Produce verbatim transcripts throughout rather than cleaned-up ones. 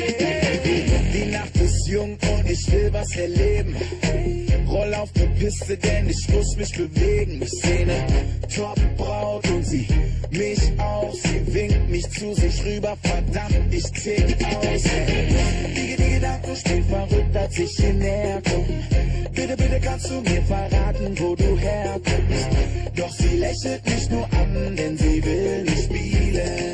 Die Nacht ist jung und ich will was erleben. Roll auf die Piste, denn ich muss mich bewegen. Ich seh ne Top-Braut und sie mich auch. Sie winkt mich zu sich rüber, verdammt, ich tick aus. Die, die Gedanken spielen verrückt, als ich hier näher komm. Bitte, bitte kannst du mir verraten, wo du herkommst. Doch sie lächelt mich nur an, denn sie will nicht spielen.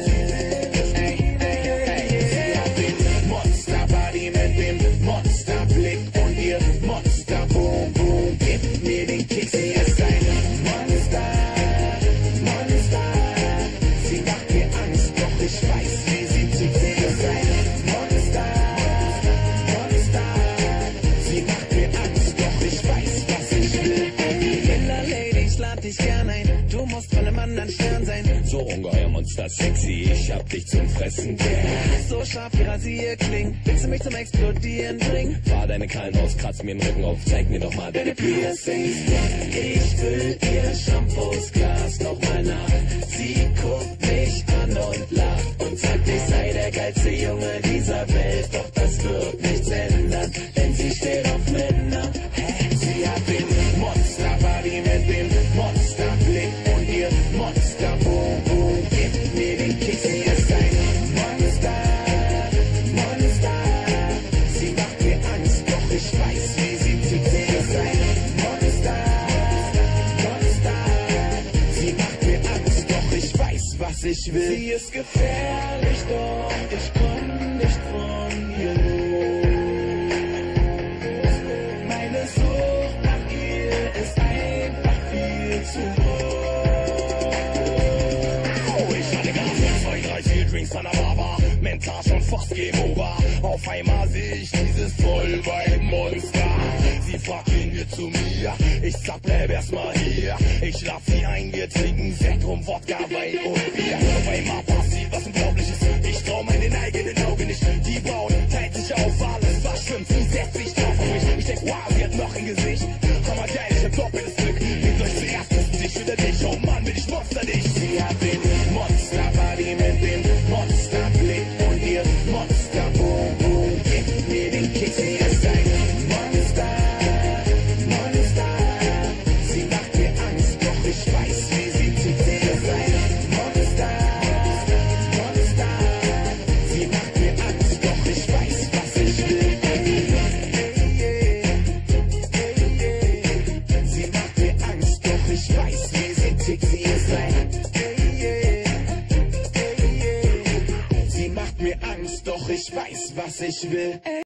Mit dem Monsterblick und ihr Monster-Boom, Boom, gibt mir den Kick, sie ist ein Monster, Monster. Sie macht mir Angst, doch ich weiß, wie sie tickt, sie ist ein Monster, Monster. Sie macht mir Angst, doch ich weiß, was ich will. Killer Lady, ich lad dich gern ein, du musst von einem anderen Stern sein. So ungeheuer Monster sexy, ich hab dich zum Fressen gern. So scharf wie Rasierklingen, willst du mich zum Explodieren bringen? Fahr deine Krallen aus, kratz mir den Rücken auf, zeig mir doch mal deine Piercings. Ich füll ihr Shampoosglas nochmal nach. Sie guckt mich an und lacht und sagt, ich sei der geilste Junge dieser Welt. Doch das wird nichts ändern, denn sie steht auf Männer. Sie hat den Monster-Body mit dem Monsterblick und ihr Monster-Boom, Boom, gibt mir den Kick, sie ist ein Monster, Monster. Sie macht mir Angst, doch ich weiß, wie sie tickt, sie ist ein Monster, Monster. Sie macht mir Angst, doch ich weiß, was ich will. Sie ist gefährlich, doch ich komm nicht von ihr los. Meine Sucht nach ihr ist einfach viel zu groß. Drinks an der Bar, mental schon fast Game Over. Auf einmal sehe ich dieses Vollweib-Monster. Sie fragt, gehen wir zu mir? Ich sag, bleib erstmal hier. Ich lass sie ein, wir trinken Sekt rum, Wodka, Wein und Bier. Auf einmal passiert was Unglaubliches. Ich trau meinen eigenen Augen nicht. Die Braut teilt sich auf, alles was stimmt. Sie setzt sich drauf auf mich. Ich denk, wow, sie hat noch ein Gesicht. Hammergeil, ich hab doppeltes Glück. Wen soll ich zuerst küssen, dich oder dich? Oh Mann, bin ich Monster dich. Sie hat den Monster-Body mit dem Monsterblick und ihr Monster-Boom, Boom, gibt mir den Kick, sie ist ein Monster, Monster. Sie macht mir Angst, doch ich weiß, wie sie tickt, sie ist ein Monster, Monster. Sie macht mir Angst, doch ich weiß, was ich will. Sie macht mir Angst, doch ich weiß, wie sie tickt, sie ist ein Sie macht mir Angst, doch ich weiß, was ich will.